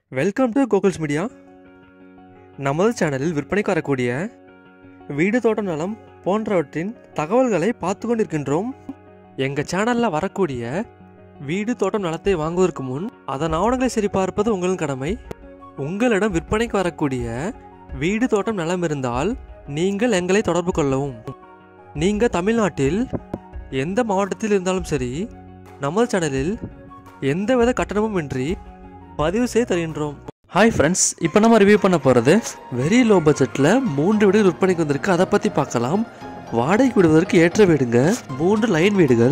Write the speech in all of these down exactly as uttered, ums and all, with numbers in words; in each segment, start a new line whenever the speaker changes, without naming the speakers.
Welcome to கோகுல்ஸ் media. நமது சேனலில் விற்பனைக்கு வரக்கூடிய வீடு தோட்டம் நலம் போன்றவற்றின் தகவல்களை பார்த்து கொண்டிருக்கின்றோம். எங்கள் சேனலில் வரக்கூடிய வீடு தோட்டம் நலத்தை வாங்குவதற்கு முன் அதன் ஆவணங்களை சரி பார்ப்பது உங்களின் கடமை. உங்களிடம் விற்பனைக்கு வரக்கூடிய வீடு தோட்டம் நலம் இருந்தால் நீங்கள் எங்களை தொடர்பு கொள்ளவும். நீங்கள் தமிழ்நாட்டில் எந்த மாவட்டத்தில் இருந்தாலும் சரி நமது சேனலில் எந்தவித கட்டணமும் இன்றி பதிவு செய்து தருகின்றோம். ஹாய் ஃப்ரெண்ட்ஸ், இப்போ நம்ம ரிவ்யூ பண்ண போகிறது வெரி லோ பட்ஜெட்டில் மூன்று வீடுகள் விற்பனைக்கு வந்திருக்கு. அதை பற்றி பார்க்கலாம். வாடகை விடுவதற்கு ஏற்ற வீடுங்க, மூன்று லைன் வீடுகள்.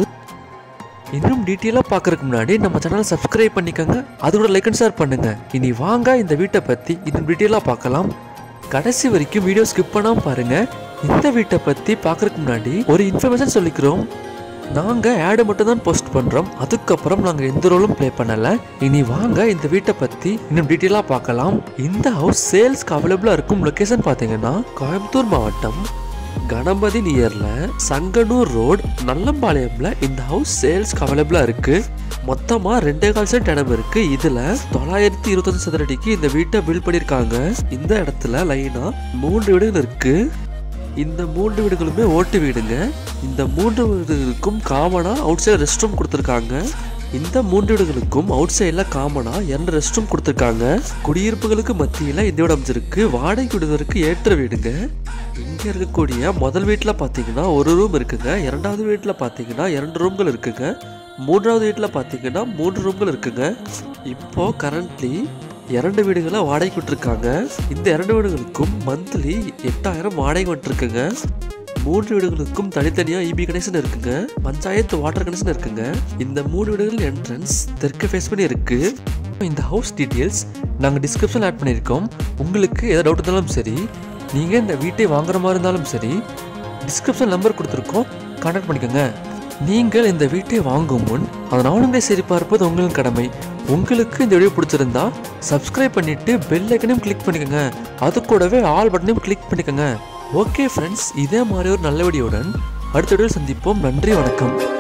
இன்னும் டீட்டெயிலாக பார்க்கறதுக்கு முன்னாடி நம்ம சேனலை சப்ஸ்கிரைப் பண்ணிக்கோங்க, அது கூட லைக் அண்ட் ஷேர் பண்ணுங்கள். இனி வாங்க இந்த வீட்டை பற்றி இன்னும் டீட்டெயிலாக பார்க்கலாம். கடைசி வரைக்கும் வீடியோ ஸ்கிப் பண்ணாமல் பாருங்கள். இந்த வீட்டை பற்றி பார்க்கறதுக்கு முன்னாடி ஒரு இன்ஃபர்மேஷன் சொல்லிக்கிறோம். நாங்கள் ஆடு மட்டும் தான் போஸ்ட் பண்ணுறோம், அதுக்கப்புறம் நாங்கள் எந்த ரோலும் ப்ளே பண்ணலை. இனி வாங்க இந்த வீட்டை பற்றி இன்னும் டீட்டெயிலாக பார்க்கலாம். இந்த ஹவுஸ் சேல்ஸ்க்கு அவைலபிளாக இருக்கும் லொக்கேஷன் பார்த்தீங்கன்னா கோயம்புத்தூர் மாவட்டம் கணபதி நியரில் சங்கனூர் ரோடு நல்லம்பாளையம்ல இந்த ஹவுஸ் சேல்ஸ்க்கு அவைலபிளாக இருக்குது. மொத்தமாக ரெண்டே கால் சென்ட் இடம் இருக்குது. இதில் தொள்ளாயிரத்தி இருபத்தஞ்சு சதுரடிக்கு இந்த வீட்டை பில்ட் பண்ணியிருக்காங்க. இந்த இடத்துல லைனாக மூன்று வீடுகள் இருக்குது. இந்த மூன்று வீடுகளுமே ஓட்டு வீடுங்க. இந்த மூன்று வீடுகளுக்கும் காமனாக அவுட் சைடு ரெஸ்ட் ரூம் கொடுத்துருக்காங்க. இந்த மூன்று வீடுகளுக்கும் அவுட் சைடில் காமனாக இரண்டு ரெஸ்ட் ரூம் கொடுத்துருக்காங்க. குடியிருப்புகளுக்கு மத்தியில் இந்த வீடு அமைஞ்சிருக்கு. வாடகை விடுவதற்கு ஏற்ற வீடுங்க. இங்கே இருக்கக்கூடிய முதல் வீட்டில் பார்த்தீங்கன்னா ஒரு ரூம் இருக்குங்க. இரண்டாவது வீட்டில் பார்த்தீங்கன்னா இரண்டு ரூம்கள் இருக்குங்க. மூன்றாவது வீட்டில் பார்த்தீங்கன்னா மூன்று ரூம்கள் இருக்குங்க. இப்போ கரண்ட்லி இரண்டு வீடுகளை வாடகைக்கு விட்டுருக்காங்க. இந்த இரண்டு வீடுகளுக்கும் மந்த்லி எட்டாயிரம் வாடகை விட்டுருக்குங்க. மூன்று வீடுகளுக்கும் தனித்தனியாக இபி கனெக்ஷன் இருக்குங்க. பஞ்சாயத்து வாட்டர் கனெக்ஷன் இருக்குங்க. இந்த மூணு வீடுகள் என்ட்ரன்ஸ் தெற்கு ஃபேஸ் பண்ணி இருக்கு. இந்த ஹவுஸ் டீட்டெயில்ஸ் நாங்கள் டிஸ்கிரிப்ஷனில் ஆட் பண்ணியிருக்கோம். உங்களுக்கு எதாவது டவுட் இருந்தாலும் சரி, நீங்கள் இந்த வீட்டை வாங்குற மாதிரி இருந்தாலும் சரி, டிஸ்கிரிப்ஷன் நம்பர் கொடுத்துருக்கோம், கான்டாக்ட் பண்ணிக்கோங்க. நீங்கள் இந்த வீட்டை வாங்கும் முன் அதன் ஆவணங்களை சரி பார்ப்பது உங்களின் கடமை. உங்களுக்கு இந்த வீடியோ பிடிச்சிருந்தா சப்ஸ்கிரைப் பண்ணிட்டு பெல் ஐக்கனையும் கிளிக் பண்ணிக்கோங்க, அது கூடவே ஆல் பட்டனையும் கிளிக் பண்ணிக்கோங்க. ஓகே ஃப்ரெண்ட்ஸ், இதே மாதிரி ஒரு நல்ல வீடியோவுடன் அடுத்த வீடியோவில் சந்திப்போம். நன்றி, வணக்கம்.